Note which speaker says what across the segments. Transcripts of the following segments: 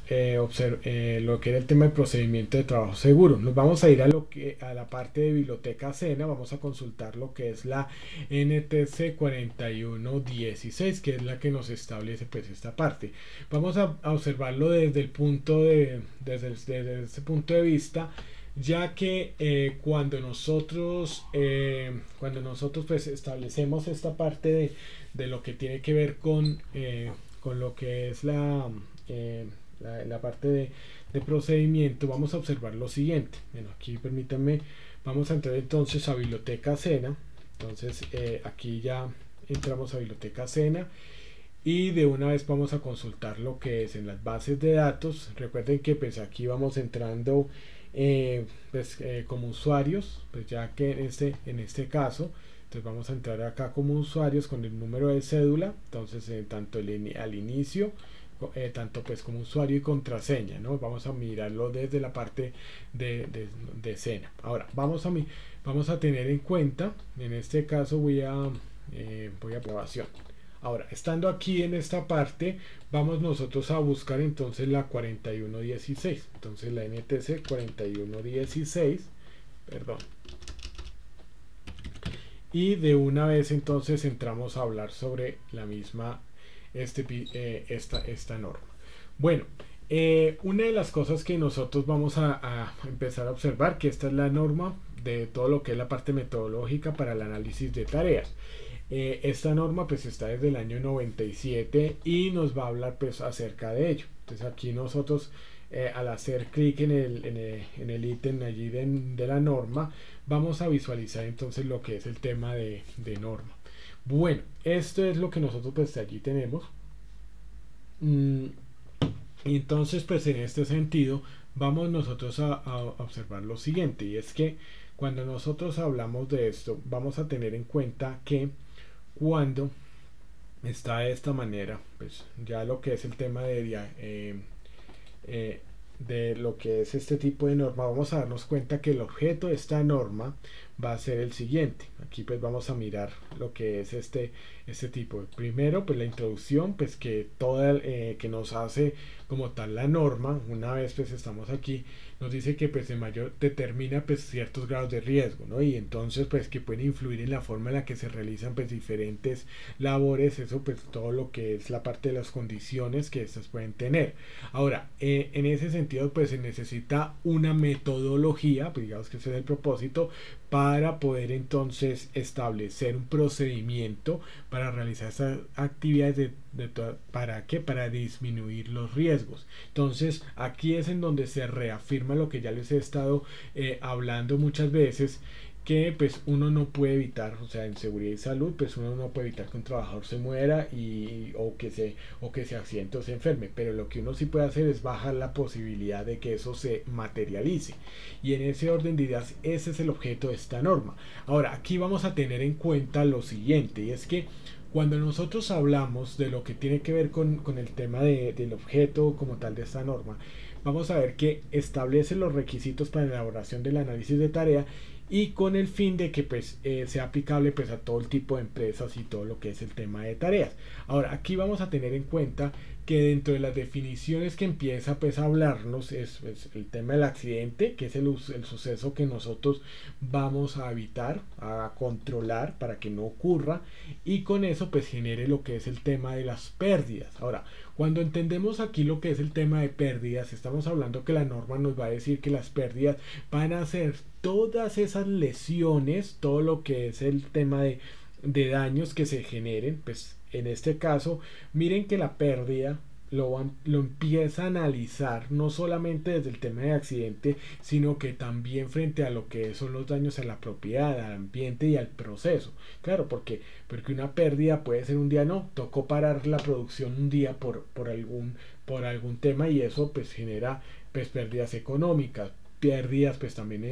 Speaker 1: lo que era el tema del procedimiento de trabajo seguro. Nos vamos a ir a la parte de biblioteca SENA, vamos a consultar lo que es la NTC 4116, que es la que nos establece pues esta parte. Vamos a observarlo desde el punto desde ese punto de vista, ya que cuando nosotros pues establecemos esta parte de lo que tiene que ver con lo que es la parte de procedimiento, vamos a observar lo siguiente. Bueno, aquí permítanme, vamos a entrar entonces a biblioteca SENA. Entonces aquí ya entramos a biblioteca SENA y de una vez vamos a consultar lo que es en las bases de datos. Recuerden que pues aquí vamos entrando como usuarios, pues ya que en este caso entonces vamos a entrar acá como usuarios con el número de cédula. Entonces tanto al inicio tanto pues como usuario y contraseña, ¿no? Vamos a mirarlo desde la parte de SENA. Ahora vamos a tener en cuenta, en este caso voy a aprobación. Ahora, estando aquí en esta parte, vamos nosotros a buscar entonces la 4116. Entonces la NTC 4116, perdón. Y de una vez entonces entramos a hablar sobre la misma esta norma. Bueno, una de las cosas que nosotros vamos a empezar a observar, que esta es la norma de todo lo que es la parte metodológica para el análisis de tareas. Esta norma pues está desde el año 97 y nos va a hablar pues acerca de ello. Entonces aquí nosotros al hacer clic en el ítem allí de la norma, vamos a visualizar entonces lo que es el tema de norma. Bueno, esto es lo que nosotros pues allí tenemos. Y entonces pues en este sentido vamos nosotros a observar lo siguiente, y es que cuando nosotros hablamos de esto vamos a tener en cuenta que cuando está de esta manera, pues ya lo que es el tema de lo que es este tipo de norma, vamos a darnos cuenta que el objeto de esta norma va a ser el siguiente. Aquí pues vamos a mirar lo que es este tipo. Primero pues la introducción, pues que que nos hace como tal la norma. Una vez pues estamos aquí, nos dice que pues el mayor determina pues ciertos grados de riesgo, ¿no? Y entonces pues que pueden influir en la forma en la que se realizan pues diferentes labores. Eso pues todo lo que es la parte de las condiciones que estas pueden tener. Ahora en ese sentido pues se necesita una metodología, pues digamos que ese es el propósito, para poder entonces establecer un procedimiento para realizar estas actividades ¿para qué? Para disminuir los riesgos. Entonces aquí es en donde se reafirma lo que ya les he estado hablando muchas veces, que pues uno no puede evitar, o sea, en seguridad y salud pues uno no puede evitar que un trabajador se muera o que se accidente o se enferme, pero lo que uno sí puede hacer es bajar la posibilidad de que eso se materialice, y en ese orden de ideas ese es el objeto de esta norma. Ahora aquí vamos a tener en cuenta lo siguiente, y es que cuando nosotros hablamos de lo que tiene que ver con el tema del objeto como tal de esta norma, vamos a ver que establece los requisitos para la elaboración del análisis de tarea, y con el fin de que pues sea aplicable pues a todo el tipo de empresas y todo lo que es el tema de tareas. Ahora aquí vamos a tener en cuenta que dentro de las definiciones que empieza pues a hablarnos es el tema del accidente, que es el suceso que nosotros vamos a evitar, a controlar para que no ocurra, y con eso pues genere lo que es el tema de las pérdidas. Ahora, cuando entendemos aquí lo que es el tema de pérdidas, estamos hablando que la norma nos va a decir que las pérdidas van a ser todas esas lesiones, todo lo que es el tema de daños que se generen. Pues en este caso miren que la pérdida lo empieza a analizar no solamente desde el tema de accidente, sino que también frente a lo que son los daños a la propiedad, al ambiente y al proceso. Claro, porque una pérdida puede ser un día, no, tocó parar la producción un día por algún tema, y eso pues genera pues pérdidas económicas, pérdidas pues también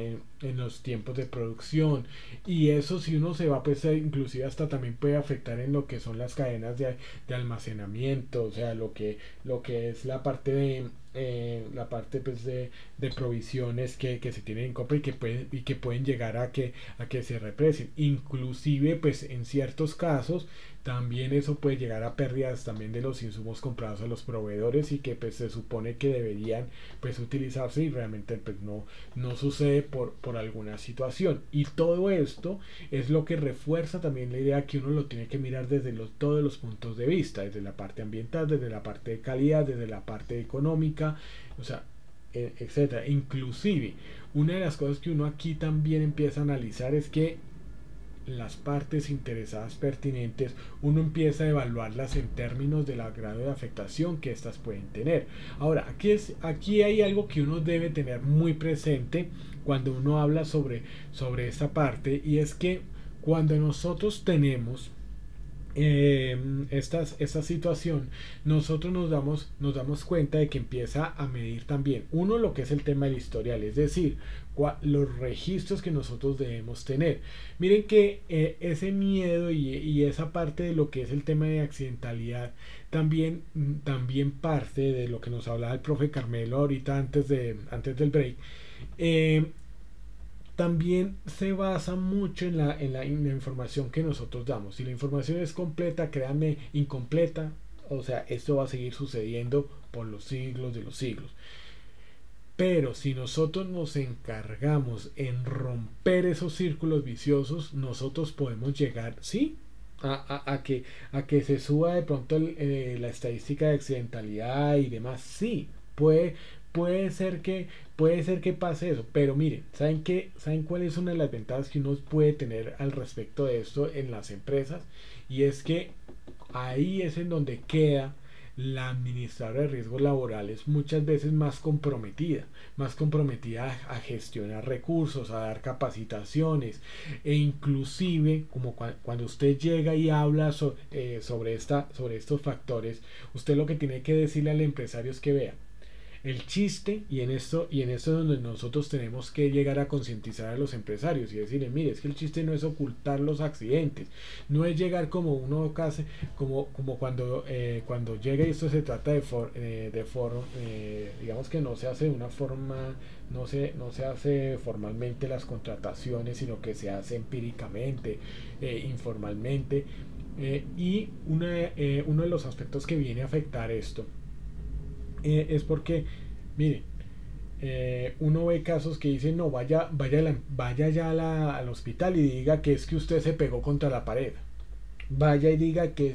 Speaker 1: en los tiempos de producción, y eso si uno se va pues inclusive hasta también puede afectar en lo que son las cadenas de almacenamiento, o sea lo que es la parte la parte pues de provisiones que se tienen en compra y que pueden llegar a que se reprecien. Inclusive pues en ciertos casos también eso puede llegar a pérdidas también de los insumos comprados a los proveedores y que pues se supone que deberían pues utilizarse y realmente pues no sucede por alguna situación. Y todo esto es lo que refuerza también la idea que uno lo tiene que mirar desde todos los puntos de vista, desde la parte ambiental, desde la parte de calidad, desde la parte económica, o sea, etcétera. Inclusive, una de las cosas que uno aquí también empieza a analizar es que las partes interesadas pertinentes, uno empieza a evaluarlas en términos del grado de afectación que éstas pueden tener. Ahora, aquí hay algo que uno debe tener muy presente cuando uno habla sobre esta parte, y es que cuando nosotros tenemos esta situación, nosotros nos damos cuenta de que empieza a medir también uno lo que es el tema del historial, es decir, los registros que nosotros debemos tener. Miren que ese miedo y esa parte de lo que es el tema de accidentalidad también parte de lo que nos hablaba el profe Carmelo ahorita antes del break. También se basa mucho en la información que nosotros damos. Si la información es completa, créanme, incompleta, o sea, esto va a seguir sucediendo por los siglos de los siglos. Pero si nosotros nos encargamos en romper esos círculos viciosos, nosotros podemos llegar, sí, a que se suba de pronto la estadística de accidentalidad y demás, sí, puede ser que pase eso, pero miren, ¿saben cuál es una de las ventajas que uno puede tener al respecto de esto en las empresas? Y es que ahí es en donde queda la administradora de riesgos laborales muchas veces más comprometida a gestionar recursos, a dar capacitaciones, e inclusive como cuando usted llega y habla sobre estos factores, usted lo que tiene que decirle al empresario es que vea el chiste, y en esto es donde nosotros tenemos que llegar a concientizar a los empresarios y decirles, mire, es que el chiste no es ocultar los accidentes, no es llegar como uno casi, como cuando llega, y esto se trata digamos que no se hace de una forma, no se hace formalmente las contrataciones, sino que se hace empíricamente, informalmente, uno de los aspectos que viene a afectar esto es porque, miren, uno ve casos que dicen, no, vaya ya al hospital y diga que es que usted se pegó contra la pared. Vaya y diga que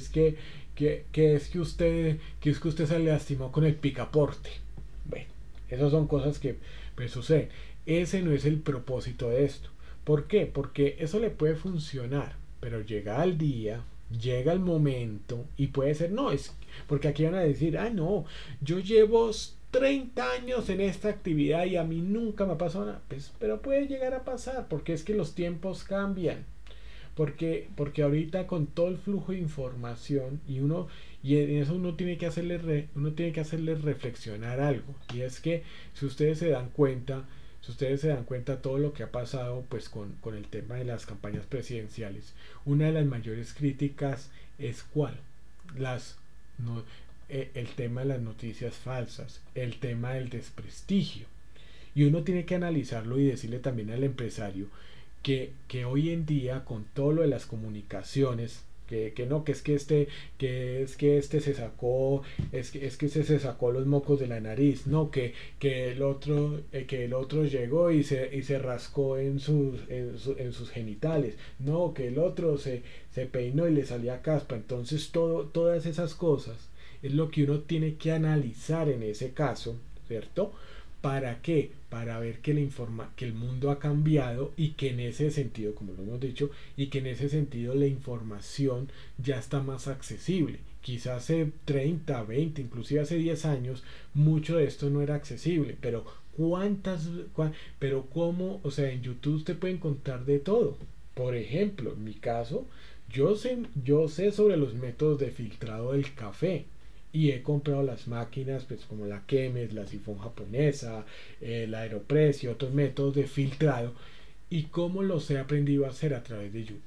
Speaker 1: que es que usted se lastimó con el picaporte. Bueno, esas son cosas que pues suceden. Ese no es el propósito de esto. ¿Por qué? Porque eso le puede funcionar, pero llega el día, llega el momento y puede ser, no, es porque aquí van a decir, ah, no, yo llevo 30 años en esta actividad y a mí nunca me ha pasado nada. Pues, pero puede llegar a pasar porque es que los tiempos cambian. Porque ahorita con todo el flujo de información y en eso uno tiene que hacerle reflexionar algo, y es que si ustedes se dan cuenta, todo lo que ha pasado pues con el tema de las campañas presidenciales, una de las mayores críticas es cuál, las no, el tema de las noticias falsas, el tema del desprestigio, y uno tiene que analizarlo y decirle también al empresario que hoy en día con todo lo de las comunicaciones, que no, que es que este se sacó, es que se sacó los mocos de la nariz, no, que el otro llegó y se rascó en sus genitales, no, que el otro se peinó y le salía caspa. Entonces todas esas cosas es lo que uno tiene que analizar en ese caso, ¿cierto? ¿Para qué? Para ver que que el mundo ha cambiado y que en ese sentido, como lo hemos dicho, y que en ese sentido la información ya está más accesible. Quizás hace 30, 20, inclusive hace 10 años, mucho de esto no era accesible, pero pero cómo, o sea, en YouTube usted puede encontrar de todo. Por ejemplo, en mi caso, yo sé sobre los métodos de filtrado del café, y he comprado las máquinas pues como la Chemex, la Sifón japonesa, la Aeropress y otros métodos de filtrado, y cómo los he aprendido a hacer a través de YouTube.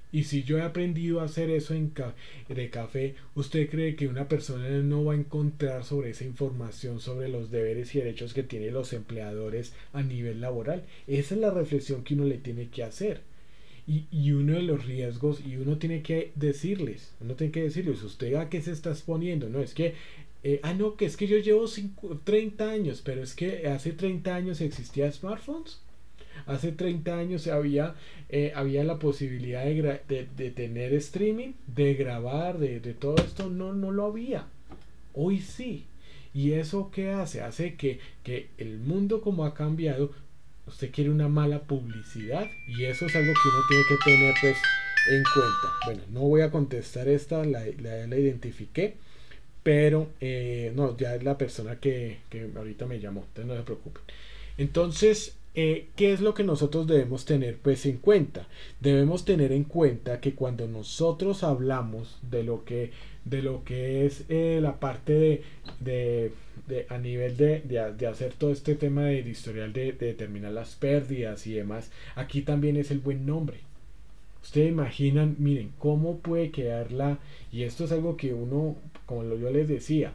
Speaker 1: Y si yo he aprendido a hacer eso de café, ¿usted cree que una persona no va a encontrar sobre esa información, sobre los deberes y derechos que tienen los empleadores a nivel laboral? Esa es la reflexión que uno le tiene que hacer. Y uno de los riesgos, y uno tiene que decirles, ¿usted a qué se está exponiendo? No, es que, no, que es que yo llevo 30 años, pero es que hace 30 años existía smartphones. Hace 30 años había la posibilidad de tener streaming, de grabar, de todo esto. No, no lo había. Hoy sí. ¿Y eso qué hace? Hace que el mundo como ha cambiado, usted quiere una mala publicidad y eso es algo que uno tiene que tener pues en cuenta. Bueno, no voy a contestar esta, la identifiqué, pero no, ya es la persona que ahorita me llamó, entonces no se preocupen. Entonces, ¿qué es lo que nosotros debemos tener pues en cuenta? Debemos tener en cuenta que cuando nosotros hablamos de lo que es la parte a nivel de hacer todo este tema del historial de determinar las pérdidas y demás, aquí también es el buen nombre. Ustedes imaginan, miren, cómo puede quedarla, y esto es algo que uno, como yo les decía,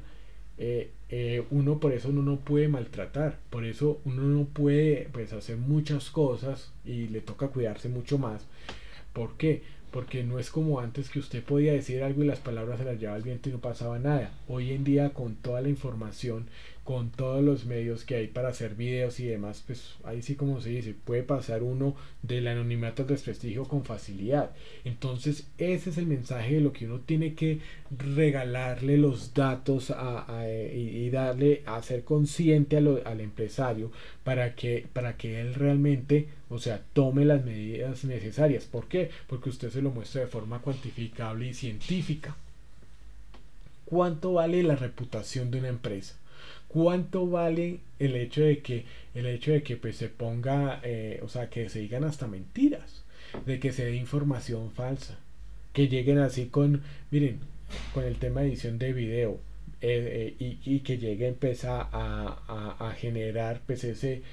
Speaker 1: uno por eso uno no puede maltratar, por eso uno no puede pues hacer muchas cosas y le toca cuidarse mucho más. ¿Por qué? Porque no es como antes que usted podía decir algo y las palabras se las llevaba el viento y no pasaba nada. Hoy en día con toda la información, con todos los medios que hay para hacer videos y demás, pues ahí sí como se dice, puede pasar uno del anonimato al desprestigio con facilidad. Entonces ese es el mensaje de lo que uno tiene que regalarle los datos y darle a ser consciente al empresario para que él realmente, o sea, tome las medidas necesarias. ¿Por qué? Porque usted se lo muestra de forma cuantificable y científica. ¿Cuánto vale la reputación de una empresa? ¿Cuánto vale el hecho de que pues se ponga, o sea, que se digan hasta mentiras, de que se dé información falsa, que lleguen así con, miren, con el tema de edición de video, y que lleguen pues a generar pues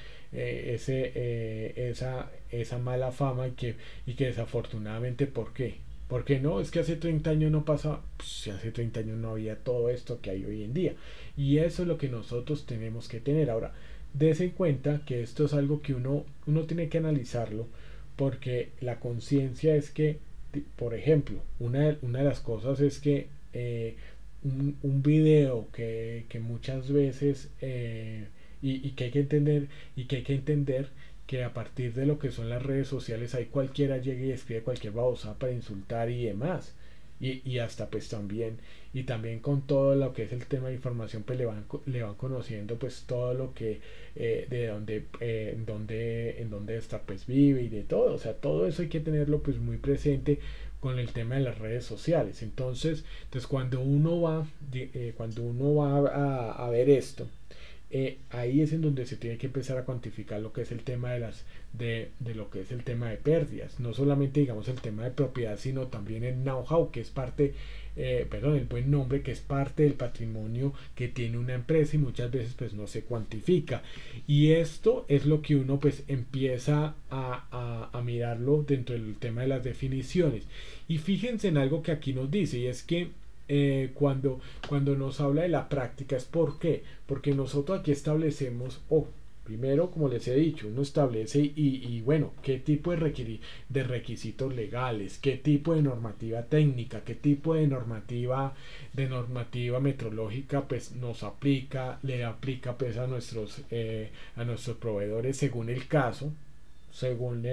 Speaker 1: esa mala fama y que desafortunadamente, ¿por qué? Porque no, es que hace 30 años no pasaba, pues, si hace 30 años no había todo esto que hay hoy en día. Y eso es lo que nosotros tenemos que tener. Ahora, dése en cuenta que esto es algo que uno tiene que analizarlo, porque la conciencia es que, por ejemplo, una de las cosas es que un video que muchas veces y que hay que entender que a partir de lo que son las redes sociales hay cualquiera llegue y escribe cualquier babosa para insultar y demás y hasta pues también y también con todo lo que es el tema de información pues le van conociendo pues todo lo que de dónde en dónde está pues vive y de todo, o sea, todo eso hay que tenerlo pues muy presente con el tema de las redes sociales. Entonces cuando uno va a ver esto, ahí es en donde se tiene que empezar a cuantificar lo que es el tema de lo que es el tema de pérdidas, no solamente digamos el tema de propiedad, sino también el know-how, que es parte, perdón, el buen nombre, que es parte del patrimonio que tiene una empresa y muchas veces pues no se cuantifica. Y esto es lo que uno pues empieza a mirarlo dentro del tema de las definiciones. Y fíjense en algo que aquí nos dice, y es que cuando nos habla de la práctica, ¿es por qué? Porque nosotros aquí establecemos, primero, como les he dicho, uno establece y bueno, qué tipo de requisitos legales, qué tipo de normativa técnica, qué tipo de normativa metrológica pues nos aplica, le aplica pues a nuestros proveedores según el caso, según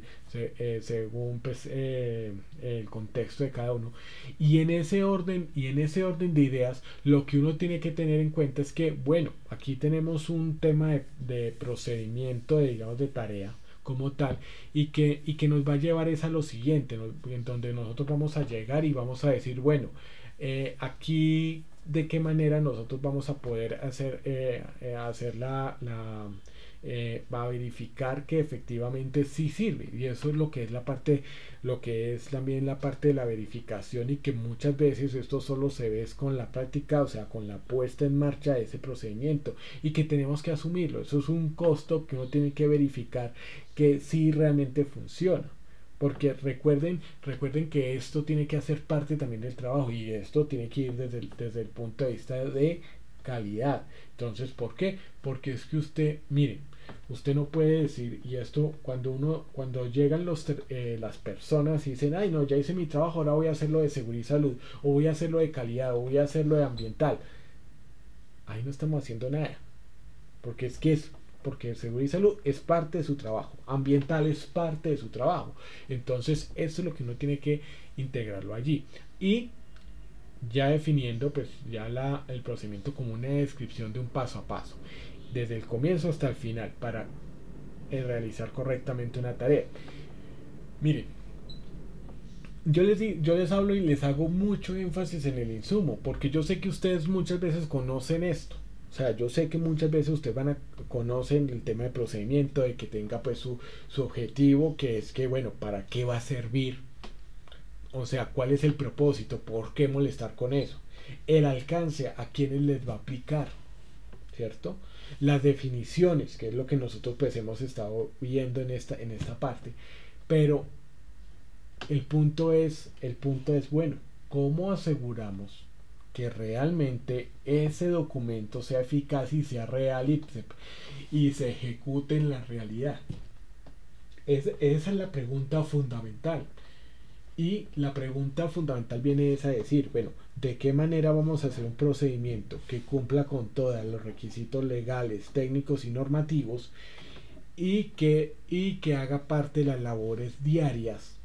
Speaker 1: según pues, el contexto de cada uno, y en ese orden de ideas lo que uno tiene que tener en cuenta es que bueno, aquí tenemos un tema de procedimiento digamos de tarea como tal y que nos va a llevar es a lo siguiente, en donde nosotros vamos a llegar y vamos a decir bueno, aquí de qué manera nosotros vamos a poder hacer va a verificar que efectivamente sí sirve, y eso es lo que es la parte, lo que es también la parte de la verificación, y que muchas veces esto solo se ve con la práctica, o sea, con la puesta en marcha de ese procedimiento, y que tenemos que asumirlo. Eso es un costo que uno tiene que verificar que sí realmente funciona. porque recuerden que esto tiene que hacer parte también del trabajo y esto tiene que ir desde el punto de vista de calidad. Entonces, ¿por qué? Porque es que usted, mire, usted no puede decir, y esto cuando llegan las personas y dicen, ay no, ya hice mi trabajo, ahora voy a hacerlo de seguridad y salud, o voy a hacerlo de calidad, o voy a hacerlo de ambiental, ahí no estamos haciendo nada, porque porque seguridad y salud es parte de su trabajo, ambiental es parte de su trabajo. Entonces, esto es lo que uno tiene que integrarlo allí. Y ya definiendo pues ya el procedimiento como una descripción de un paso a paso, desde el comienzo hasta el final, para realizar correctamente una tarea. Miren, yo les hablo y les hago mucho énfasis en el insumo, porque yo sé que ustedes muchas veces conocen esto. O sea, yo sé que muchas veces ustedes conocen el tema de procedimiento, de que tenga pues su objetivo, que es que, bueno, ¿para qué va a servir? O sea, ¿cuál es el propósito? ¿Por qué molestar con eso? El alcance, a quienes les va a aplicar, ¿cierto? Las definiciones, que es lo que nosotros pues hemos estado viendo en esta parte. Pero el punto es, bueno, ¿cómo aseguramos que realmente ese documento sea eficaz y sea real y se ejecute en la realidad? Esa es la pregunta fundamental. Y la pregunta fundamental viene a decir, bueno, ¿de qué manera vamos a hacer un procedimiento que cumpla con todos los requisitos legales, técnicos y normativos y que haga parte de las labores diarias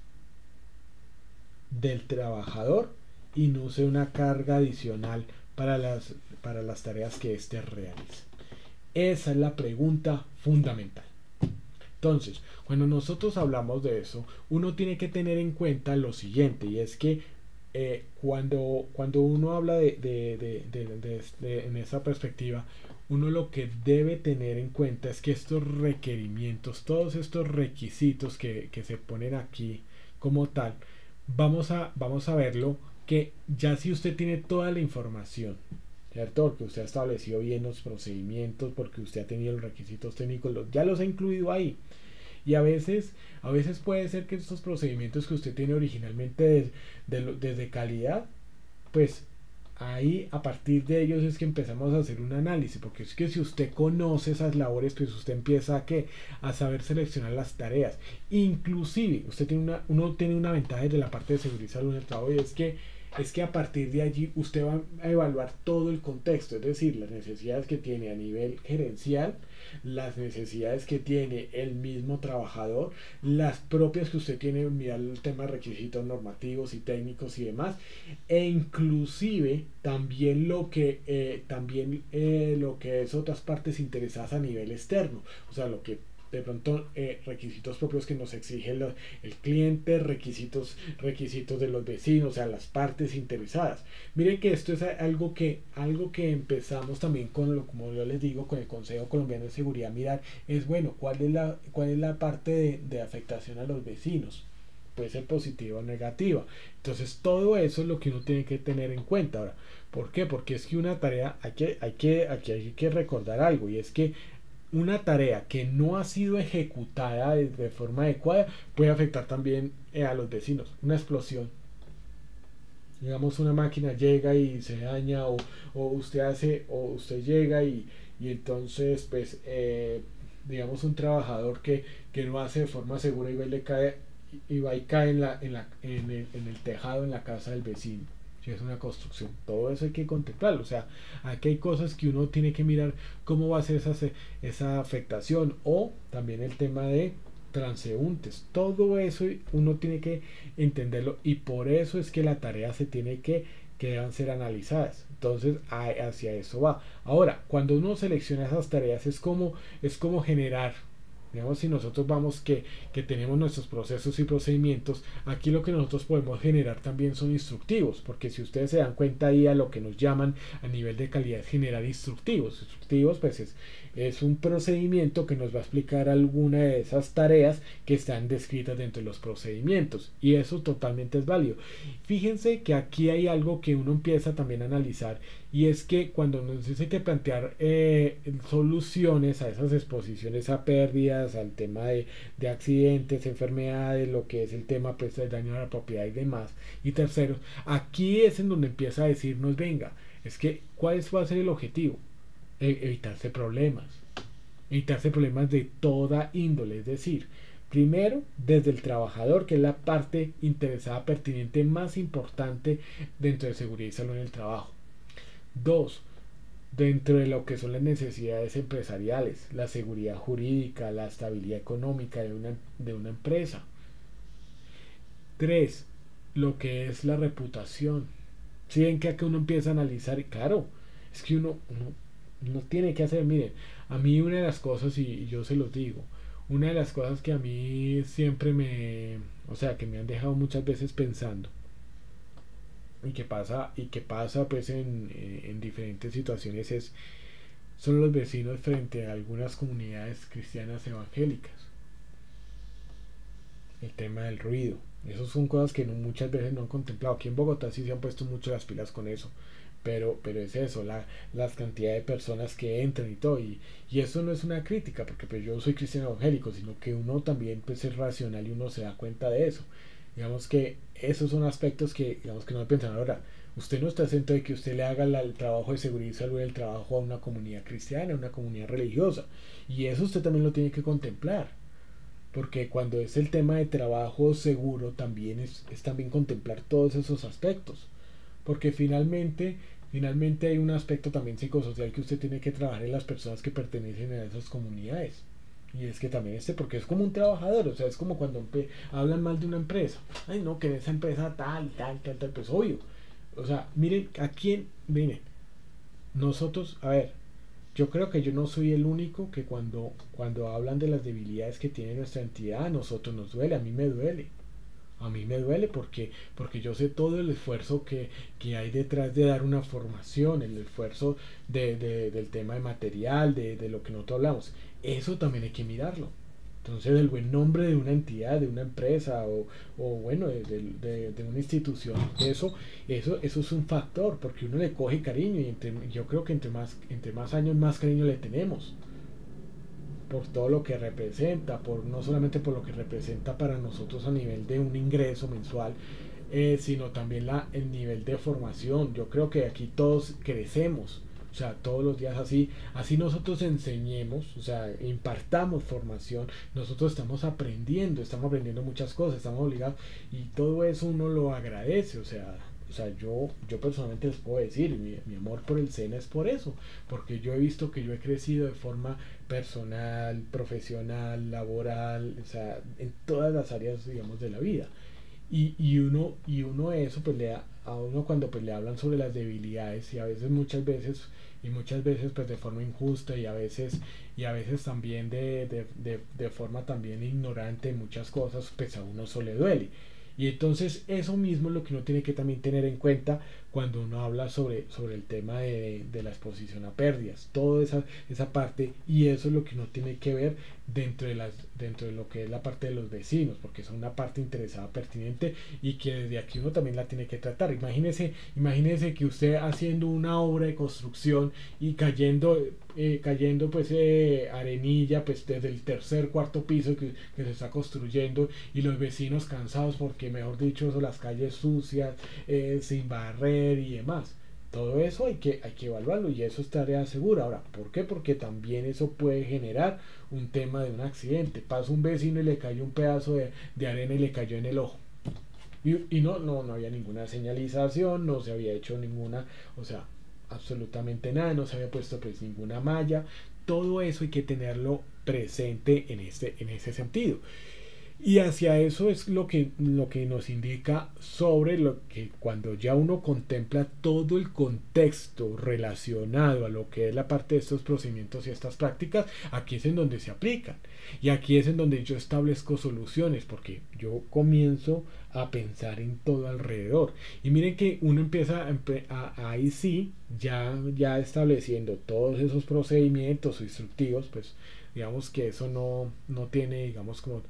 Speaker 1: del trabajador y no sea una carga adicional para las tareas que éste realiza? Esa es la pregunta fundamental. Entonces, cuando nosotros hablamos de eso, uno tiene que tener en cuenta lo siguiente, y es que cuando uno habla en esa perspectiva, uno lo que debe tener en cuenta es que estos requerimientos, todos estos requisitos que se ponen aquí como tal, vamos a verlo, que ya si usted tiene toda la información, ¿cierto? Porque usted ha establecido bien los procedimientos, porque usted ha tenido los requisitos técnicos, ya los ha incluido ahí. Y a veces puede ser que estos procedimientos que usted tiene originalmente desde calidad, pues ahí a partir de ellos es que empezamos a hacer un análisis, porque es que si usted conoce esas labores, pues usted empieza a saber seleccionar las tareas. Inclusive uno tiene una ventaja desde la parte de seguridad y salud en el trabajo, y es que a partir de allí usted va a evaluar todo el contexto, es decir, las necesidades que tiene a nivel gerencial, las necesidades que tiene el mismo trabajador, las propias que usted tiene, mirar el tema de requisitos normativos y técnicos y demás, e inclusive también lo que es otras partes interesadas a nivel externo, o sea, lo que de pronto requisitos propios que nos exige el cliente, requisitos de los vecinos, o sea, las partes interesadas. Miren que esto es algo que empezamos también como yo les digo, con el Consejo Colombiano de Seguridad, mirar, es bueno, ¿cuál es la parte de afectación a los vecinos? Puede ser positiva o negativa. Entonces, todo eso es lo que uno tiene que tener en cuenta. Ahora, ¿por qué? Porque es que una tarea, aquí hay que recordar algo, y es que una tarea que no ha sido ejecutada de forma adecuada puede afectar también a los vecinos. Una explosión, digamos, una máquina llega y se daña, o usted llega y entonces pues digamos un trabajador que no hace de forma segura y va y cae en el tejado, en la casa del vecino. Si es una construcción, todo eso hay que contemplarlo. O sea, aquí hay cosas que uno tiene que mirar cómo va a ser esa afectación, o también el tema de transeúntes. Todo eso uno tiene que entenderlo, y por eso es que la tarea se tiene que deban ser analizadas. Entonces hacia eso va. Ahora, cuando uno selecciona esas tareas, es como generar, digamos, si nosotros vamos que tenemos nuestros procesos y procedimientos, aquí lo que nosotros podemos generar también son instructivos, porque si ustedes se dan cuenta ahí, a lo que nos llaman a nivel de calidad generar instructivos pues es un procedimiento que nos va a explicar alguna de esas tareas que están descritas dentro de los procedimientos, y eso totalmente es válido. Fíjense que aquí hay algo que uno empieza también a analizar, Y es que cuando nos dice que plantear soluciones a esas exposiciones a pérdidas, al tema de accidentes, enfermedades, lo que es el tema pues, del daño a la propiedad y demás, y terceros, aquí es en donde empieza a decirnos, venga, es que ¿cuál va a ser el objetivo? Evitarse problemas de toda índole, es decir, primero, desde el trabajador, que es la parte interesada pertinente más importante dentro de seguridad y salud en el trabajo. Dos, dentro de lo que son las necesidades empresariales, la seguridad jurídica, la estabilidad económica de una empresa. Tres, lo que es la reputación. Si ven que acá uno empieza a analizar, y claro, es que uno tiene que hacer, miren, a mí una de las cosas, y yo se los digo, una de las cosas que a mí siempre o sea, que me han dejado muchas veces pensando, y que pasa pues en diferentes situaciones son los vecinos frente a algunas comunidades cristianas evangélicas. El tema del ruido. Esas son cosas que muchas veces no han contemplado. Aquí en Bogotá sí se han puesto mucho las pilas con eso. Pero es eso, las cantidades de personas que entran y todo. Y eso no es una crítica, porque pues yo soy cristiano evangélico, sino que uno también pues, es racional y uno se da cuenta de eso. Digamos que esos son aspectos que, digamos que no piensan ahora. Usted no está exento de que usted le haga el trabajo de seguridad y salud, el trabajo a una comunidad cristiana, a una comunidad religiosa. Y eso usted también lo tiene que contemplar. Porque cuando es el tema de trabajo seguro, también es también contemplar todos esos aspectos. Porque finalmente hay un aspecto también psicosocial que usted tiene que trabajar en las personas que pertenecen a esas comunidades. Y es que también porque es como un trabajador, o sea, es como cuando hablan mal de una empresa. Ay, no, que en esa empresa tal, pues obvio. O sea, miren, miren, nosotros, a ver, yo creo que yo no soy el único que cuando hablan de las debilidades que tiene nuestra entidad, a nosotros nos duele, a mí me duele. A mí me duele porque yo sé todo el esfuerzo que hay detrás de dar una formación, el esfuerzo del tema de material, de lo que nosotros hablamos. Eso también hay que mirarlo. Entonces, el buen nombre de una entidad, de una empresa o bueno, de una institución, eso es un factor, porque uno le coge cariño y yo creo que entre más años más cariño le tenemos por todo lo que representa, no solamente por lo que representa para nosotros a nivel de un ingreso mensual, sino también el nivel de formación. Yo creo que aquí todos crecemos, o sea, todos los días así nosotros enseñemos, o sea, impartamos formación, nosotros estamos aprendiendo muchas cosas, estamos obligados, y todo eso uno lo agradece, o sea, yo personalmente les puedo decir, mi amor por el SENA es por eso, porque yo he visto que yo he crecido de forma personal, profesional, laboral, o sea, en todas las áreas, digamos, de la vida. Y uno eso, pues a uno cuando pues le hablan sobre las debilidades y a veces muchas veces pues de forma injusta y a veces también de forma también ignorante en muchas cosas, pues a uno eso le duele. Y entonces eso mismo es lo que uno tiene que también tener en cuenta cuando uno habla sobre el tema de la exposición a pérdidas, toda esa parte, y eso es lo que uno tiene que ver dentro de lo que es la parte de los vecinos, porque es una parte interesada pertinente y que desde aquí uno también la tiene que tratar. Imagínese que usted haciendo una obra de construcción y cayendo pues arenilla pues desde el tercer cuarto piso que se está construyendo, y los vecinos cansados porque mejor dicho las calles sucias, sin barrer y demás. Todo eso hay que evaluarlo, y eso es tarea segura. Ahora, ¿por qué? Porque también eso puede generar un tema de un accidente. Pasa un vecino y le cayó un pedazo de arena y le cayó en el ojo. Y no había ninguna señalización, no se había hecho ninguna, o sea, absolutamente nada, no se había puesto pues ninguna malla. Todo eso hay que tenerlo presente en ese sentido. Y hacia eso es lo que nos indica sobre lo que cuando ya uno contempla todo el contexto relacionado a lo que es la parte de estos procedimientos y estas prácticas, aquí es en donde se aplican. Y aquí es en donde yo establezco soluciones, porque yo comienzo a pensar en todo alrededor. Y miren que uno empieza ahí sí, ya estableciendo todos esos procedimientos instructivos, pues digamos que eso no tiene, digamos, como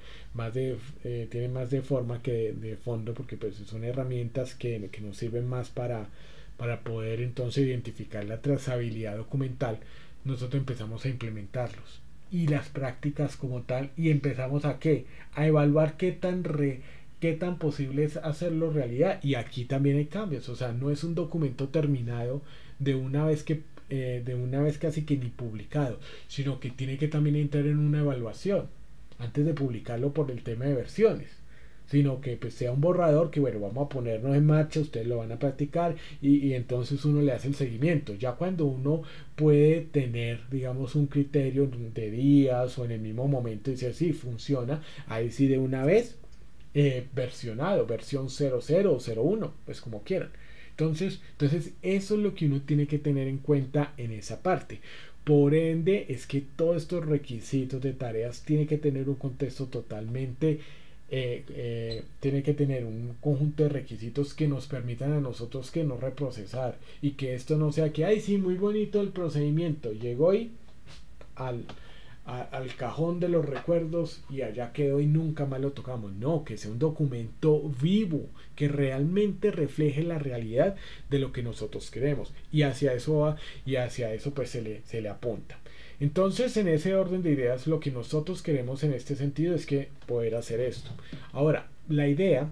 Speaker 1: tiene más de forma que de fondo, porque pues son herramientas que nos sirven más para poder entonces identificar la trazabilidad documental, nosotros empezamos a implementarlos y las prácticas como tal, y empezamos a qué, a evaluar qué tan posible es hacerlo realidad. Y aquí también hay cambios, o sea, no es un documento terminado de una vez casi que ni publicado, sino que tiene que también entrar en una evaluación antes de publicarlo por el tema de versiones, sino que pues sea un borrador que bueno, vamos a ponernos en marcha, ustedes lo van a practicar y entonces uno le hace el seguimiento. Ya cuando uno puede tener, digamos, un criterio de días o en el mismo momento y decir sí, funciona, ahí sí de una vez versionado, versión 00 o 01, pues como quieran. Entonces eso es lo que uno tiene que tener en cuenta en esa parte. Por ende, es que todos estos requisitos de tareas tienen que tener un contexto totalmente, tiene que tener un conjunto de requisitos que nos permitan a nosotros que no reprocesar y que esto no sea que, ay, sí, muy bonito el procedimiento, llegó y al, al cajón de los recuerdos y allá quedó y nunca más lo tocamos. No, que sea un documento vivo, que realmente refleje la realidad de lo que nosotros queremos. Y hacia eso va, y hacia eso pues se le apunta. Entonces, en ese orden de ideas, lo que nosotros queremos en este sentido es que poder hacer esto. Ahora, la idea...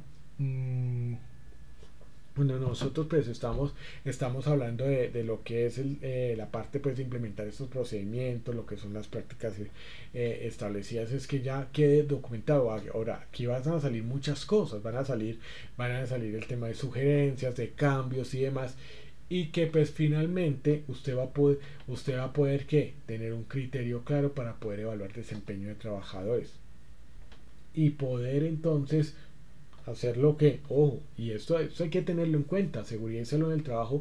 Speaker 1: bueno, nosotros pues estamos hablando de lo que es la parte pues de implementar estos procedimientos, lo que son las prácticas establecidas, es que ya quede documentado. Ahora, aquí van a salir muchas cosas, van a salir el tema de sugerencias, de cambios y demás, y que pues finalmente usted va a poder ¿qué? Tener un criterio claro para poder evaluar desempeño de trabajadores y poder entonces hacer lo que, ojo, y esto hay que tenerlo en cuenta, seguridad y salud en el trabajo,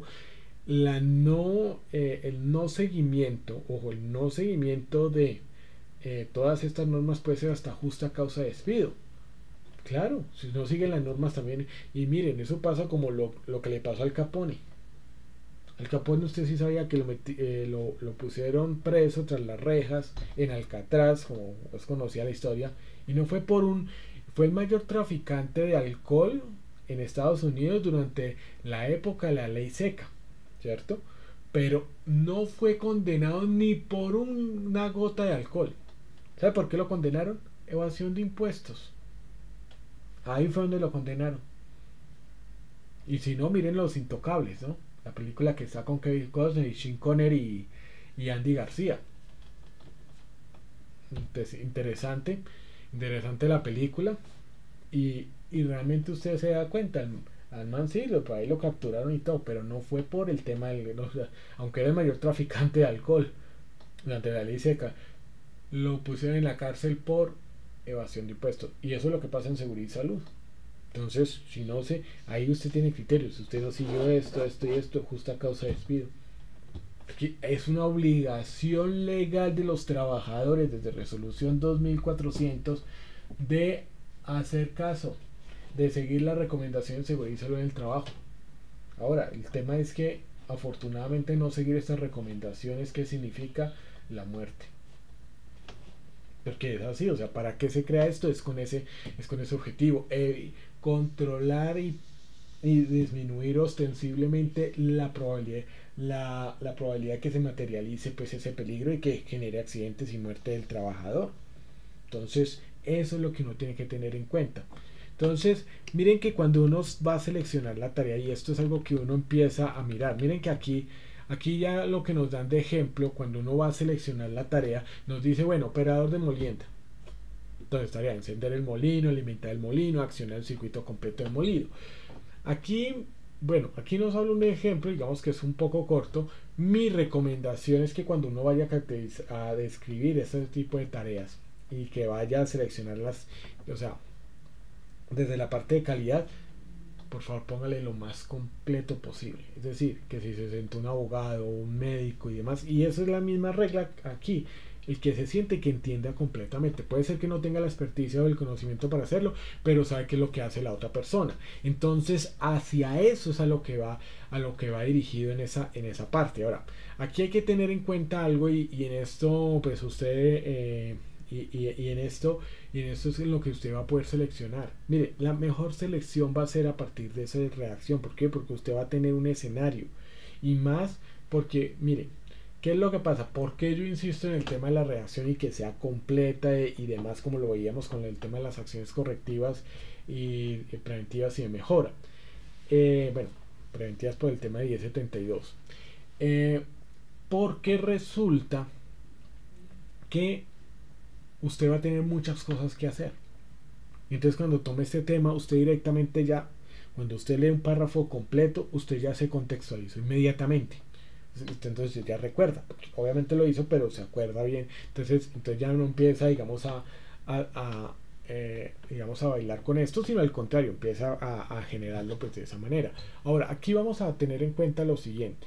Speaker 1: el no seguimiento, ojo, el no seguimiento de todas estas normas puede ser hasta justa causa de despido. Claro, si no siguen las normas también, y miren, eso pasa como lo que le pasó al Capone. Al Capone usted sí sabía que lo pusieron preso tras las rejas en Alcatraz, como es conocida la historia, y no fue fue el mayor traficante de alcohol en Estados Unidos durante la época de la ley seca, ¿cierto? Pero no fue condenado ni por una gota de alcohol. ¿Sabe por qué lo condenaron? Evasión de impuestos. Ahí fue donde lo condenaron. Y si no, miren Los Intocables, ¿no? La película que está con Kevin Costner y Sean Connery y Andy García. Entonces, interesante la película. Y realmente usted se da cuenta, al man sí, por ahí lo capturaron y todo, pero no fue por el tema aunque era el mayor traficante de alcohol durante la ley seca, lo pusieron en la cárcel por evasión de impuestos. Y eso es lo que pasa en seguridad y salud. Entonces, si no sé, ahí usted tiene criterios. Usted no siguió esto y esto, justa causa de despido. Aquí es una obligación legal de los trabajadores desde resolución 2400 de hacer caso, de seguir las recomendaciones de seguridad y salud en el trabajo. Ahora, el tema es que afortunadamente no seguir estas recomendaciones, ¿qué significa? La muerte. Porque es así, o sea, ¿para qué se crea esto? Es con ese objetivo, controlar y disminuir ostensiblemente la probabilidad la probabilidad que se materialice pues ese peligro y que genere accidentes y muerte del trabajador. Entonces, eso es lo que uno tiene que tener en cuenta. Entonces, miren que cuando uno va a seleccionar la tarea, y esto es algo que uno empieza a mirar, miren que aquí ya lo que nos dan de ejemplo, cuando uno va a seleccionar la tarea, nos dice, bueno, operador de molienda. Entonces estaría encender el molino, alimentar el molino, accionar el circuito completo del molino. Aquí, bueno, aquí nos habla un ejemplo, digamos que es un poco corto. Mi recomendación es que cuando uno vaya a describir este tipo de tareas y que vaya a seleccionarlas, o sea, desde la parte de calidad, por favor póngale lo más completo posible. Es decir, que si se siente un abogado, un médico y demás, y eso es la misma regla aquí. El que se siente que entienda completamente. Puede ser que no tenga la experticia o el conocimiento para hacerlo, pero sabe qué es lo que hace la otra persona. Entonces, hacia eso es a lo que va dirigido en esa parte. Ahora, aquí hay que tener en cuenta algo y en esto, pues usted y en esto es en lo que usted va a poder seleccionar. Mire, la mejor selección va a ser a partir de esa reacción. ¿Por qué? Porque usted va a tener un escenario. Y más porque, mire, ¿qué es lo que pasa? ¿Por qué yo insisto en el tema de la reacción y que sea completa y demás, como lo veíamos con el tema de las acciones correctivas y preventivas y de mejora? Bueno, preventivas por el tema de 1072. Porque resulta que usted va a tener muchas cosas que hacer. Entonces cuando tome este tema, usted directamente ya, cuando usted lee un párrafo completo, usted ya se contextualiza inmediatamente. Entonces ya recuerda, porque obviamente lo hizo, pero se acuerda bien. Entonces ya no empieza, digamos, digamos, a bailar con esto, sino al contrario, empieza a generarlo pues de esa manera. Ahora, aquí vamos a tener en cuenta lo siguiente.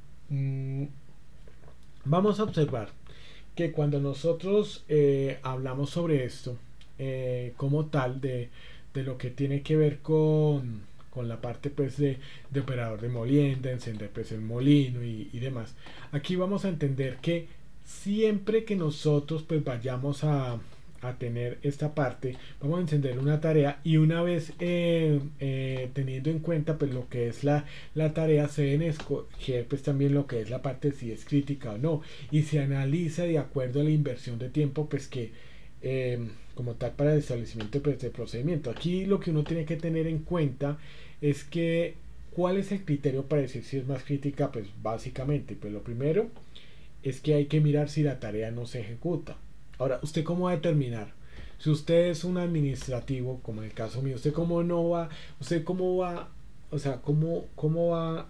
Speaker 1: Vamos a observar que cuando nosotros hablamos sobre esto, como tal, de lo que tiene que ver con la parte pues de operador de molienda, encender pues el molino y demás, aquí vamos a entender que siempre que nosotros pues vayamos a tener esta parte, vamos a encender una tarea y una vez teniendo en cuenta pues lo que es la tarea, se deben escoger pues también lo que es la parte si es crítica o no, y se analiza de acuerdo a la inversión de tiempo pues que como tal para el establecimiento pues, de procedimiento. Aquí lo que uno tiene que tener en cuenta es que cuál es el criterio para decir si es más crítica. Pues básicamente pues lo primero es que hay que mirar si la tarea no se ejecuta. Ahora, ¿usted cómo va a determinar? Si usted es un administrativo, como en el caso mío, ¿usted cómo no va? ¿Usted cómo va? O sea, ¿cómo va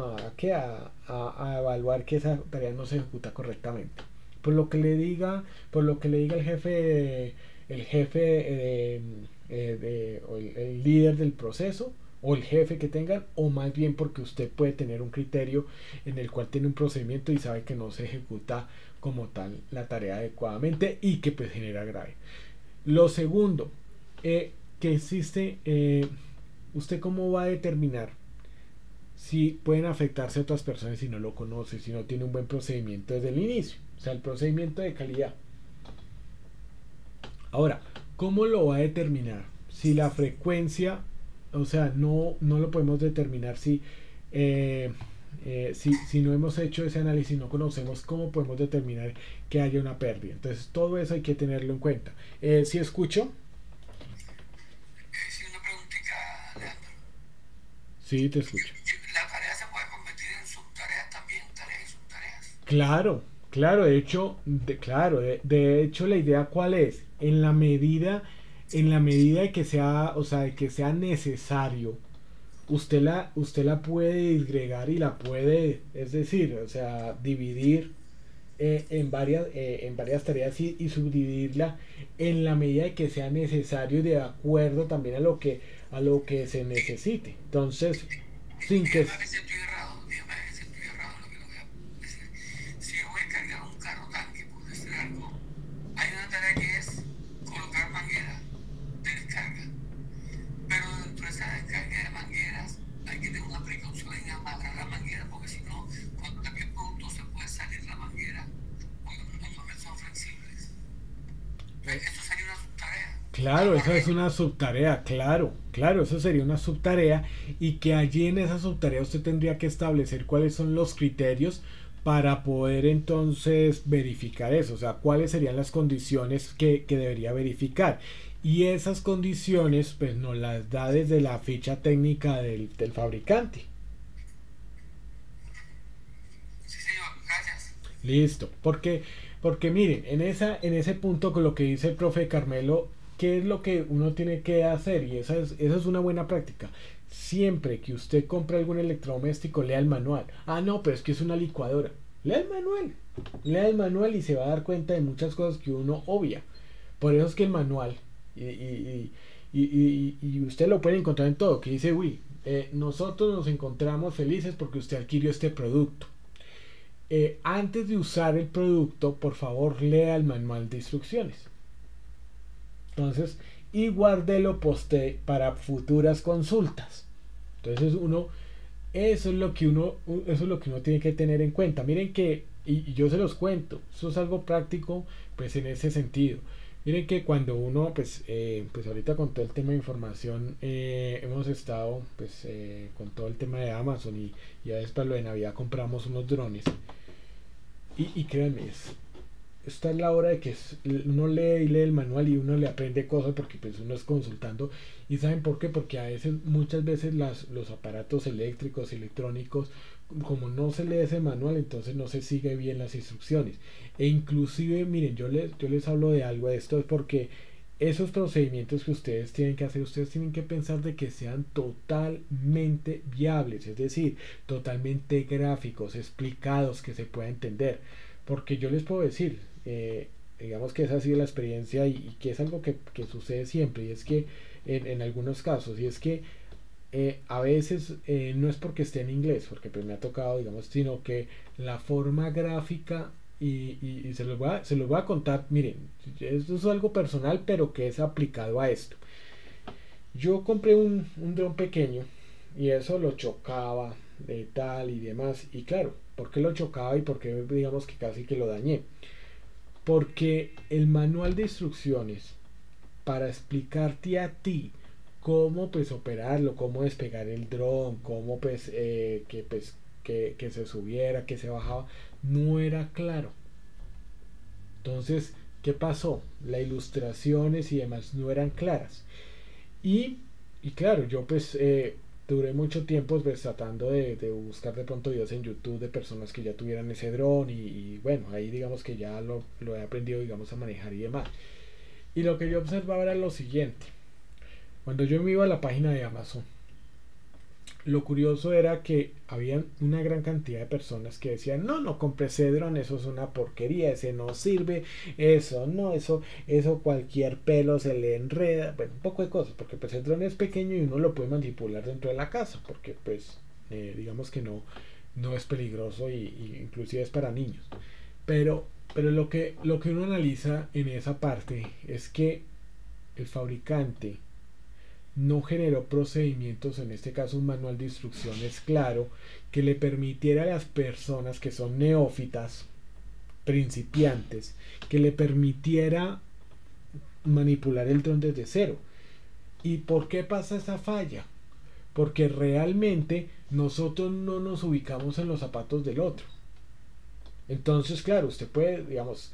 Speaker 1: a evaluar que esa tarea no se ejecuta correctamente? Por lo que le diga el jefe o el líder del proceso, o el jefe que tengan, o más bien porque usted puede tener un criterio en el cual tiene un procedimiento y sabe que no se ejecuta como tal la tarea adecuadamente y que pues genera grave. Lo segundo, que existe, usted cómo va a determinar si pueden afectarse a otras personas si no lo conoce, si no tiene un buen procedimiento desde el inicio, o sea, el procedimiento de calidad. Ahora, ¿cómo lo va a determinar? Si la frecuencia, o sea, no lo podemos determinar si no hemos hecho ese análisis, no conocemos cómo podemos determinar que haya una pérdida. Entonces todo eso hay que tenerlo en cuenta. ¿Sí escucho?
Speaker 2: Sí, una preguntita, Leandro.
Speaker 1: Sí, te escucho.
Speaker 2: ¿La tarea se puede convertir en subtareas también, tareas y subtareas?
Speaker 1: Claro, de hecho la idea cuál es, en la medida de que sea, o sea, de que sea necesario, usted la puede disgregar y la puede, es decir, o sea, dividir en varias tareas y subdividirla en la medida de que sea necesario, de acuerdo también a lo que se necesite. Entonces, sin que
Speaker 2: Dígame a ver si estoy errado, dígame a ver si estoy errado en lo que le voy a decir. Si yo voy a cargar un carro tanque, por decir algo, hay una tarea que es colocar mangueras de descarga. Pero dentro de esa descarga de mangueras hay que tener una precaución en amarrar la manguera, porque si no, cuando cambie el producto se puede salir la manguera, porque normalmente son flexibles. Eso sería una subtarea.
Speaker 1: claro, esa es una subtarea, claro, eso sería una subtarea y que allí en esa subtarea usted tendría que establecer cuáles son los criterios para poder entonces verificar eso, o sea, cuáles serían las condiciones que debería verificar. Y esas condiciones pues nos las da desde la ficha técnica del fabricante.
Speaker 2: Sí, señor, gracias.
Speaker 1: Listo, porque miren, en ese punto con lo que dice el profe Carmelo, ¿qué es lo que uno tiene que hacer? Y esa es una buena práctica. Siempre que usted compre algún electrodoméstico, lea el manual. Ah, no, pero es que es una licuadora. Lea el manual y se va a dar cuenta de muchas cosas que uno obvia. Por eso es que el manual, y usted lo puede encontrar en todo, que dice, uy, nosotros nos encontramos felices porque usted adquirió este producto. Antes de usar el producto, por favor lea el manual de instrucciones. Entonces, y guárdelo para futuras consultas. Entonces eso es lo que uno tiene que tener en cuenta. Miren que y yo se los cuento, eso es algo práctico pues en ese sentido. Miren que cuando uno, pues ahorita con todo el tema de información, hemos estado pues con todo el tema de Amazon y a veces para lo de Navidad compramos unos drones. Y créanme, esta es la hora de que uno lee y lee el manual y uno le aprende cosas porque pues uno es consultando. ¿Y saben por qué? Porque a veces, muchas veces los aparatos eléctricos, electrónicos, como no se lee ese manual, entonces no se sigue bien las instrucciones. E inclusive, miren, yo les hablo de algo de esto, es porque esos procedimientos que ustedes tienen que hacer, ustedes tienen que pensar de que sean totalmente viables, es decir, totalmente gráficos, explicados, que se pueda entender. Porque yo les puedo decir, digamos que esa ha sido la experiencia y que es algo que sucede siempre, y es que en algunos casos, y es que a veces no es porque esté en inglés, porque pues me ha tocado, digamos, sino que la forma gráfica y se los voy a contar, miren, esto es algo personal, pero que es aplicado a esto. Yo compré un dron pequeño y eso lo chocaba de tal y demás, y claro, ¿por qué lo chocaba y por qué digamos que casi que lo dañé? Porque el manual de instrucciones para explicarte a ti cómo pues operarlo, cómo despegar el dron, cómo que se subiera, que se bajaba, no era claro. Entonces, ¿qué pasó? Las ilustraciones y demás no eran claras. Y, y claro, yo pues duré mucho tiempo pues, tratando de buscar de pronto videos en YouTube de personas que ya tuvieran ese dron y bueno, ahí digamos que ya lo he aprendido digamos a manejar y demás. Y lo que yo observaba era lo siguiente. Cuando yo me iba a la página de Amazon, lo curioso era que había una gran cantidad de personas que decían, no, no compre ese dron, eso es una porquería, ese no sirve, eso no, eso cualquier pelo se le enreda, bueno, un poco de cosas, porque pues el dron es pequeño y uno lo puede manipular dentro de la casa, porque pues digamos que no es peligroso y inclusive es para niños. Pero lo que uno analiza en esa parte es que el fabricante no generó procedimientos, en este caso un manual de instrucciones claro, que le permitiera a las personas que son neófitas, principiantes, que le permitiera manipular el dron desde cero. ¿Y por qué pasa esa falla? Porque realmente nosotros no nos ubicamos en los zapatos del otro. Entonces, claro, usted puede, digamos,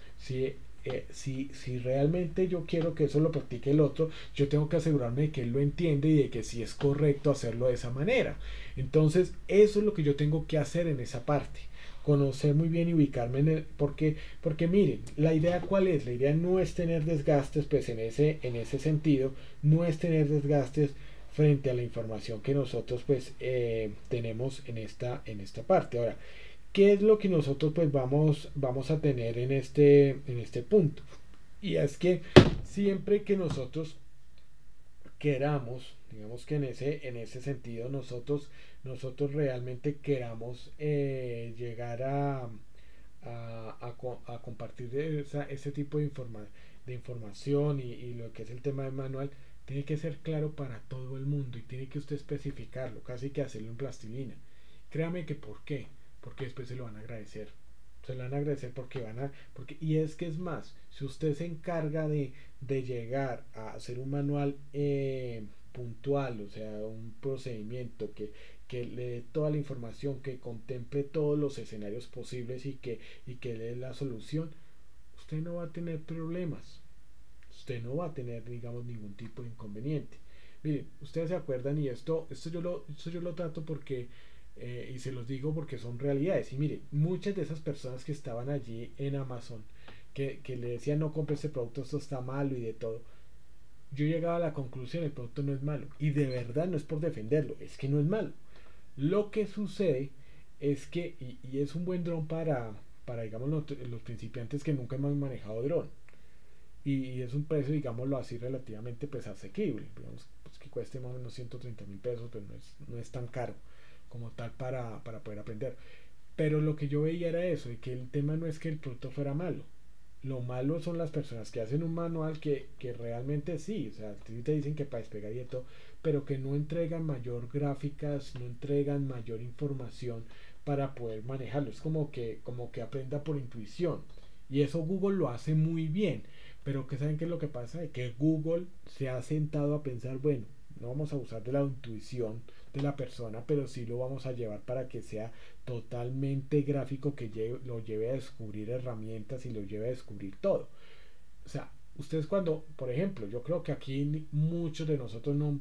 Speaker 1: si realmente yo quiero que eso lo practique el otro, yo tengo que asegurarme de que él lo entiende y de que si es correcto hacerlo de esa manera. Entonces, eso es lo que yo tengo que hacer en esa parte. Conocer muy bien y ubicarme en el. Porque miren, la idea cuál es, la idea no es tener desgastes, pues en ese sentido, no es tener desgastes frente a la información que nosotros pues tenemos en esta parte. Ahora, ¿qué es lo que nosotros pues vamos a tener en este punto? Y es que siempre que nosotros queramos, digamos que en ese sentido nosotros realmente queramos llegar a compartir ese tipo de información y lo que es el tema del manual, tiene que ser claro para todo el mundo y tiene que usted especificarlo, casi que hacerlo en plastilina. Créame que ¿por qué? Porque después se lo van a agradecer. Se lo van a agradecer porque y es que es más, si usted se encarga de llegar a hacer un manual puntual, o sea, un procedimiento que le dé toda la información, que contemple todos los escenarios posibles y que le dé la solución, usted no va a tener problemas. Usted no va a tener, digamos, ningún tipo de inconveniente. Miren, ustedes se acuerdan y esto yo lo trato porque y se los digo porque son realidades. Y mire, muchas de esas personas que estaban allí en Amazon, que le decían no compre este producto, esto está malo y de todo, yo llegaba a la conclusión, el producto no es malo. Y de verdad no es por defenderlo, es que no es malo. Lo que sucede es que, y es un buen dron para digamos, los principiantes que nunca hemos manejado dron. Y es un precio, digámoslo así, relativamente pues asequible. Digamos pues, que cueste más o menos 130.000 pesos, pues no es tan caro como tal para poder aprender. Pero lo que yo veía era eso, de que el tema no es que el producto fuera malo. Lo malo son las personas que hacen un manual que realmente sí, o sea, te dicen que para despegar y todo, pero que no entregan mayor gráficas, no entregan mayor información para poder manejarlo. Es como que aprenda por intuición. Y eso Google lo hace muy bien. Pero que saben qué es lo que pasa, de que Google se ha sentado a pensar, bueno, no vamos a usar de la intuición de la persona, pero sí lo vamos a llevar para que sea totalmente gráfico, que lo lleve a descubrir herramientas y lo lleve a descubrir todo. O sea, ustedes cuando, por ejemplo, yo creo que aquí muchos de nosotros no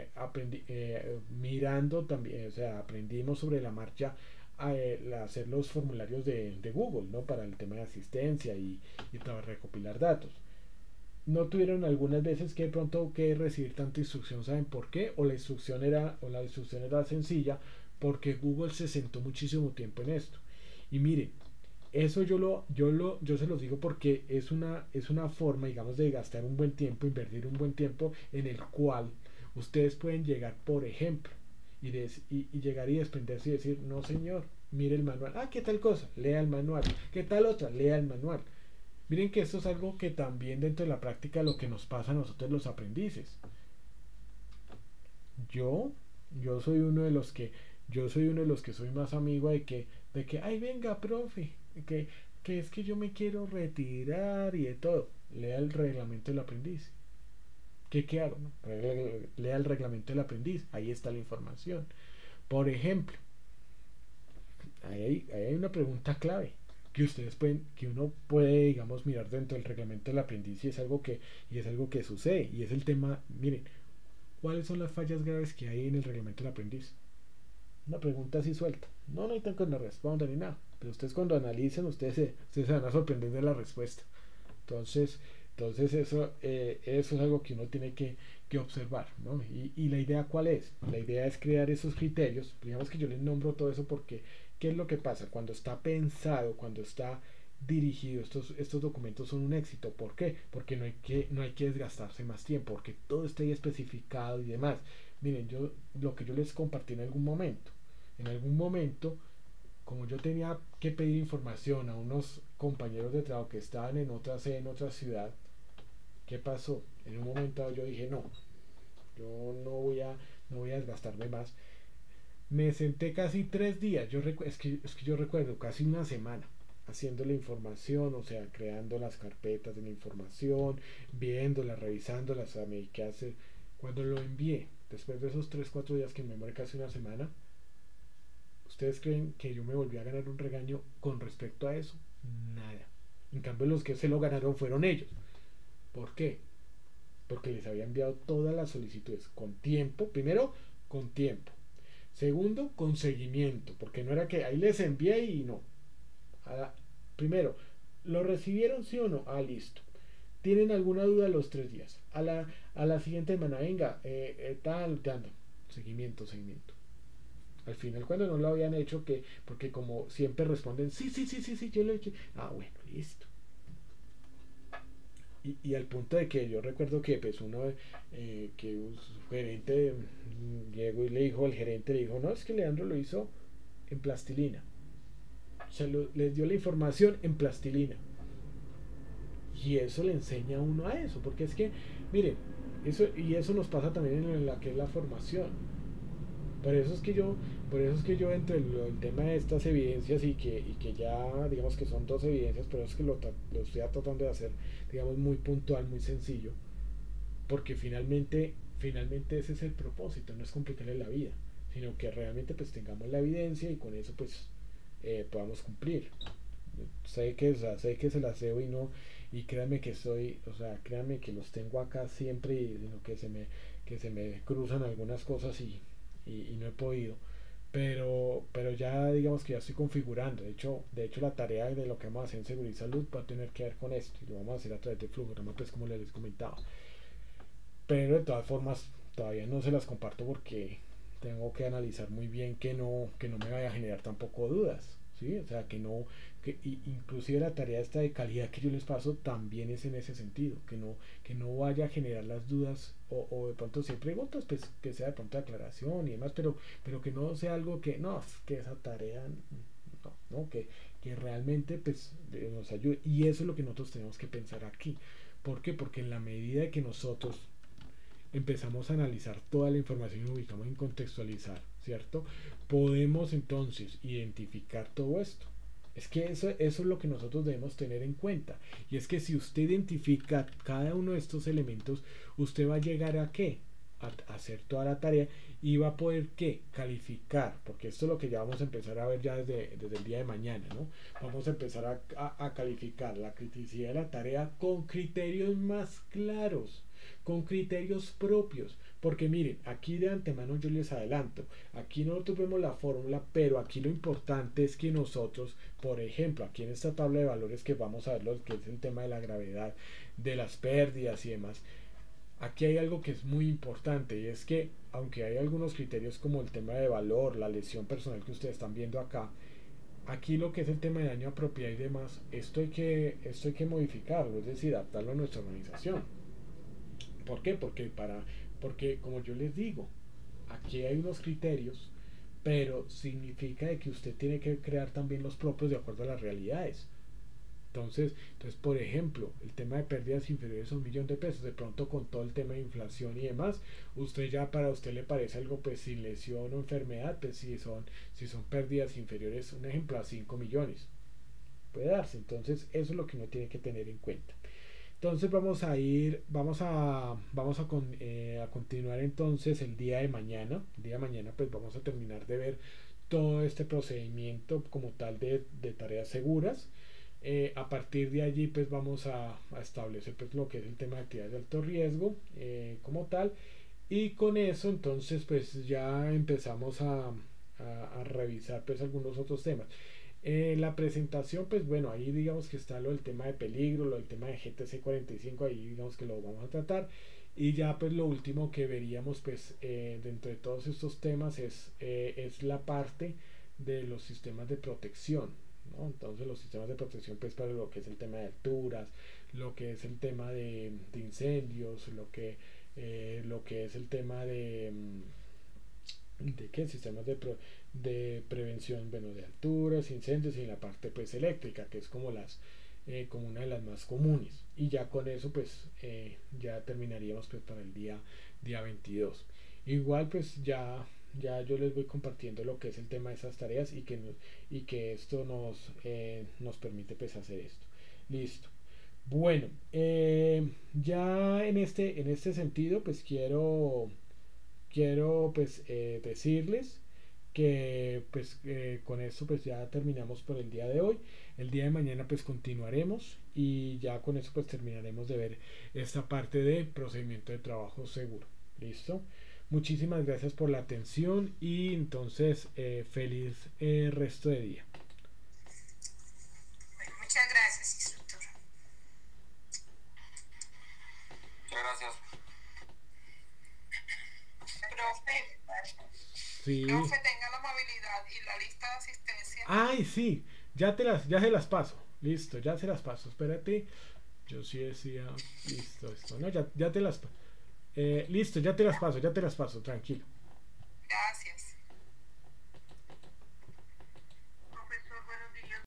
Speaker 1: mirando también, o sea, aprendimos sobre la marcha a hacer los formularios de Google, ¿no? Para el tema de asistencia y para recopilar datos. No tuvieron algunas veces que de pronto que recibir tanta instrucción, ¿saben por qué? La instrucción era sencilla porque Google se sentó muchísimo tiempo en esto. Y miren, eso yo se los digo porque es una forma, digamos, de gastar un buen tiempo, invertir un buen tiempo en el cual ustedes pueden llegar, por ejemplo, y llegar y desprenderse y decir, no señor, mire el manual, ah, ¿qué tal cosa? Lea el manual, ¿qué tal otra? Lea el manual. Miren que esto es algo que también dentro de la práctica lo que nos pasa a nosotros los aprendices. Yo, yo soy uno de los que, yo soy uno de los que soy más amigo ay venga, profe, que, que es que yo me quiero retirar y de todo. Lea el reglamento del aprendiz. ¿Qué hago? No? Lea el reglamento del aprendiz. Ahí está la información. Por ejemplo, ahí hay una pregunta clave que ustedes pueden, que uno puede, digamos, mirar dentro del reglamento del aprendiz y es algo que sucede y es el tema, miren, ¿cuáles son las fallas graves que hay en el reglamento del aprendiz? Una pregunta así suelta. No necesitan que nos respondan ni nada. Pero ustedes cuando analicen, ustedes se van a sorprender de la respuesta. Entonces, eso es algo que uno tiene que observar, ¿no? Y la idea cuál es? La idea es crear esos criterios. Digamos que yo les nombro todo eso porque, ¿qué es lo que pasa? Cuando está pensado, cuando está dirigido, estos documentos son un éxito. ¿Por qué? Porque no hay que desgastarse más tiempo, porque todo está ahí especificado y demás. Miren, lo que yo les compartí en algún momento, como yo tenía que pedir información a unos compañeros de trabajo que estaban en otra sede, en otra ciudad, ¿qué pasó? En un momento yo dije, no, yo no voy a desgastarme más. Me senté casi 3 días, es que yo recuerdo casi una semana haciendo la información, o sea, creando las carpetas de la información, viéndolas, revisándolas, a mí qué hacer. Cuando lo envié, después de esos 3 4 días que me demoré casi una semana, ¿ustedes creen que yo me volví a ganar un regaño con respecto a eso? Nada. En cambio, los que se lo ganaron fueron ellos. ¿Por qué? Porque les había enviado todas las solicitudes con tiempo. Primero, con tiempo. Segundo, con seguimiento. Porque no era que ahí les envié y no. Primero, ¿lo recibieron sí o no? Ah, listo. ¿Tienen alguna duda los 3 días? A la siguiente semana, venga, tal, dando. Seguimiento, seguimiento. Al final, cuando no lo habían hecho, porque como siempre responden, sí, sí, sí, sí, sí, yo lo he hecho. Ah, bueno, listo. Y al punto de que yo recuerdo que pues que un gerente llegó y le dijo, el gerente le dijo, no, es que Leandro lo hizo en plastilina. O sea, les dio la información en plastilina. Y eso le enseña a uno a eso, porque es que, mire, eso nos pasa también en la que es la formación. Por eso es que por eso es que yo entre el tema de estas evidencias y que ya digamos que son 2 evidencias, pero es que lo estoy tratando de hacer, digamos, muy puntual, muy sencillo, porque finalmente ese es el propósito, no es complicarle la vida, sino que realmente pues tengamos la evidencia y con eso pues podamos cumplir. Sé que se las debo y no, y créanme que o sea, créanme que los tengo acá siempre y sino que se me cruzan algunas cosas y no he podido. Pero ya digamos que ya estoy configurando. De hecho la tarea de lo que vamos a hacer en seguridad y salud va a tener que ver con esto. Y lo vamos a hacer a través de Flujograma, pues como les comentaba. Pero de todas formas, todavía no se las comparto porque tengo que analizar muy bien que no me vaya a generar tampoco dudas. ¿Sí? O sea, inclusive la tarea esta de calidad que yo les paso también es en ese sentido, que no vaya a generar las dudas o de pronto si hay preguntas, pues que sea de pronto de aclaración y demás, pero que no sea algo que, no, es que esa tarea, no, que realmente pues nos ayude. Y eso es lo que nosotros tenemos que pensar aquí. ¿Por qué? Porque en la medida que nosotros empezamos a analizar toda la información y ubicamos en contextualizar, ¿cierto? Podemos entonces identificar todo esto. Es que eso es lo que nosotros debemos tener en cuenta. Y es que si usted identifica cada uno de estos elementos, usted va a llegar a qué? A hacer toda la tarea y va a poder ¿qué? Calificar, porque esto es lo que ya vamos a empezar a ver ya desde el día de mañana, ¿no? Vamos a empezar a calificar la criticidad de la tarea con criterios más claros, con criterios propios, porque miren, aquí de antemano yo les adelanto, aquí nosotros vemos la fórmula, pero aquí lo importante es que nosotros, por ejemplo, aquí en esta tabla de valores que vamos a ver lo que es el tema de la gravedad, de las pérdidas y demás, aquí hay algo que es muy importante y es que aunque hay algunos criterios como el tema de valor, la lesión personal que ustedes están viendo acá, aquí lo que es el tema de daño a propiedad y demás, esto hay que modificarlo, es decir, adaptarlo a nuestra organización. ¿Por qué? Porque como yo les digo, aquí hay unos criterios, pero significa de que usted tiene que crear también los propios de acuerdo a las realidades. Entonces, por ejemplo, el tema de pérdidas inferiores a 1.000.000 de pesos, de pronto con todo el tema de inflación y demás, usted ya para usted le parece algo pues sin lesión o enfermedad, pues si son pérdidas inferiores, un ejemplo, a 5 millones, puede darse. Entonces, eso es lo que uno tiene que tener en cuenta. Entonces vamos a continuar entonces el día de mañana. El día de mañana pues vamos a terminar de ver todo este procedimiento como tal de tareas seguras. A partir de allí pues vamos a establecer pues lo que es el tema de actividades de alto riesgo como tal, y con eso entonces pues ya empezamos a revisar pues algunos otros temas. La presentación, pues bueno, ahí digamos que está lo del tema de peligro, lo del tema de GTC 45, ahí digamos que lo vamos a tratar. Y ya pues lo último que veríamos pues dentro de todos estos temas es la parte de los sistemas de protección, ¿no? Entonces los sistemas de protección pues para lo que es el tema de alturas, lo que es el tema de incendios, lo que es el tema de qué sistemas de prevención, bueno, de alturas, incendios, y la parte pues eléctrica, que es como una de las más comunes. Y ya con eso pues ya terminaríamos pues para el día 22. Igual pues ya yo les voy compartiendo lo que es el tema de esas tareas y que esto nos permite pues hacer esto. Listo. Bueno, ya en este sentido pues quiero pues decirles que pues con esto pues ya terminamos por el día de hoy. El día de mañana pues continuaremos y ya con eso pues terminaremos de ver esta parte de procedimiento de trabajo seguro. ¿Listo? Muchísimas gracias por la atención y entonces feliz resto de día.
Speaker 2: Bueno, muchas gracias, instructor.
Speaker 3: Muchas gracias.
Speaker 1: Sí.
Speaker 2: Profe, tenga la amabilidad y la lista de asistencia.
Speaker 1: Ay, sí, ya se las paso. Listo, ya se las paso. Espérate. Yo sí decía, listo, esto. No, ya te las listo, ya te las paso, tranquilo.